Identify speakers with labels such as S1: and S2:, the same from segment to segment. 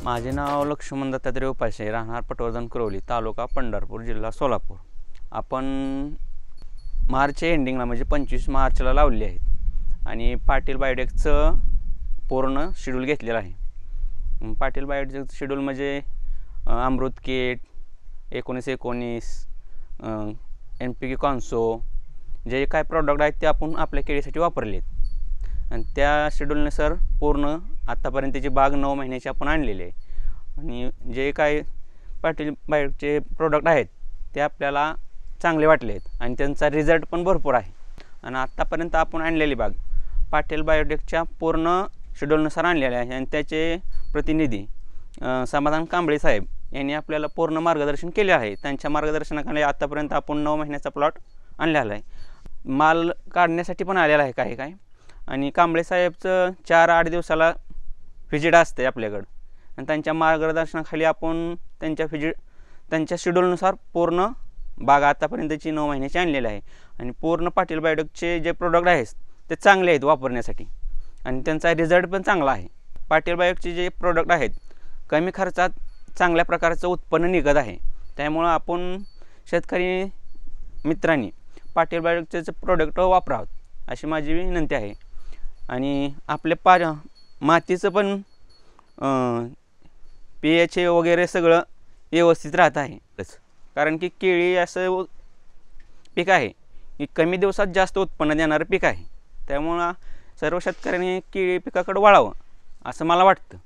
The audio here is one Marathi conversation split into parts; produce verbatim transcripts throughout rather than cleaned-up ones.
S1: माझे नाव लक्ष्मण दत्तात्रय उपाध्ये, राहणार पटवर्धन कुरवली, तालुका पंढरपूर, जिल्हा सोलापूर। आपण मार्च एंडिंगला म्हणजे पंचवीस मार्चला लावले आहेत आणि पाटील बायोटेकचं पूर्ण शेड्यूल घेतलेलं आहे। पाटील बायोटेकचं शेड्यूल म्हणजे अमृत किट, एकोणीस एकोणीस, एन पी के कॉन्सो, जे काय प्रॉडक्ट आहेत ते आपण आपल्या केळीसाठी वापरले आहेत आणि त्या शेड्यूलनुसार पूर्ण आत्तापर्यंतची बाग नऊ महिन्याची आपण आणलेली आहे। आणि जे काय पाटील बायोटेकचे प्रोडक्ट आहेत ते आपल्याला चांगले वाटले आहेत आणि त्यांचा रिझल्ट पण भरपूर आहे। आणि आत्तापर्यंत आपण आणलेली बाग पाटील बायोटेकच्या पूर्ण शेड्यूलनुसार आणलेले आहे आणि त्याचे प्रतिनिधी समाधान कांबळे साहेब यांनी आपल्याला पूर्ण मार्गदर्शन केले आहे। त्यांच्या मार्गदर्शनाखाली आत्तापर्यंत आपण नऊ महिन्याचा प्लॉट आणलेला आहे। माल काढण्यासाठी पण आलेला आहे काही काय। आणि कांबळे साहेबचं चार आठ दिवसाला व्हिजिट असते आपल्याकडं आणि त्यांच्या मार्गदर्शनाखाली आपण त्यांच्या व्हिजिट त्यांच्या शेड्यूलनुसार पूर्ण बाग आतापर्यंतची नऊ महिन्याची आणलेली आहे। आणि पूर्ण पाटील बायोटेकचे जे प्रोडक्ट आहेत ते चांगले आहेत वापरण्यासाठी आणि त्यांचा रिझल्ट पण चांगला आहे। पाटील बायोटेकचे जे प्रोडक्ट आहेत कमी खर्चात चांगल्या प्रकारचं उत्पन्न निघत आहे। त्यामुळं आपण शेतकरी मित्रांनी पाटील बायोटेकचे प्रोडक्ट वापरावं अशी माझी विनंती आहे। आणि आपल्या पा मातीचं पण पी एच ए वगैरे सगळं व्यवस्थित राहत आहे। कारण की केळी असं पीक आहे की कमी दिवसात जास्त उत्पन्न देणारं पीक आहे। त्यामुळं सर्व शेतकऱ्यांनी केळी पिकाकडे वळावं असं मला वाटतं।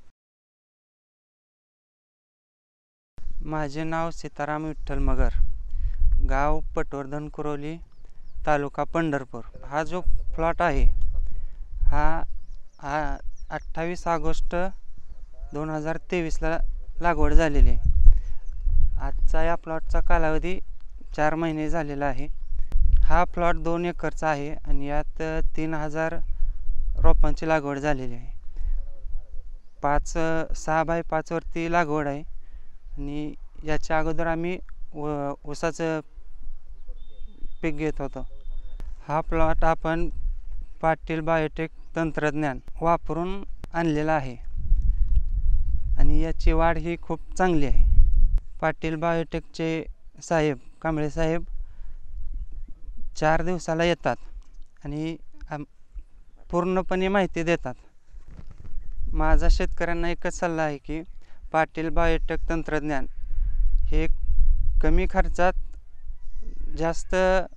S2: माझे नाव सीताराम विठ्ठल मगर, गाव पटवर्धन कुरवली, तालुका पंढरपूर। हा जो प्लॉट आहे हा हा अठ्ठावीस ऑगस्ट दोन हजार तेवीसला लागवड झालेली आहे। आजचा या प्लॉटचा कालावधी चार महिने झालेला आहे। हा प्लॉट दोन एकरचा आहे आणि यात तीन हजार रोपांची लागवड झालेली आहे। पाच सहा बाय पाचवरती लागवड आहे आणि याच्या अगोदर आम्ही व ऊसाचं पीक घेत होतो। हा प्लॉट आपण पाटील बायोटेक तंत्रज्ञान वापरून आणलेला आहे आणि याची वाढ ही खूप चांगली आहे। पाटील बायोटेकचे साहेब कांबळे साहेब चार दिवसाला येतात आणि पूर्णपणे माहिती देतात। माझा शेतकऱ्यांना एकच सल्ला आहे की पाटील बायोटेक तंत्रज्ञान हे कमी खर्चात जास्त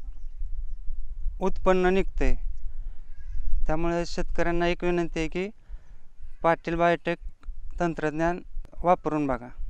S2: उत्पन्न निघते। त्यामुळे शेतकऱ्यांना एक विनंती आहे की पाटील बायोटेक तंत्रज्ञान वापरून बघा।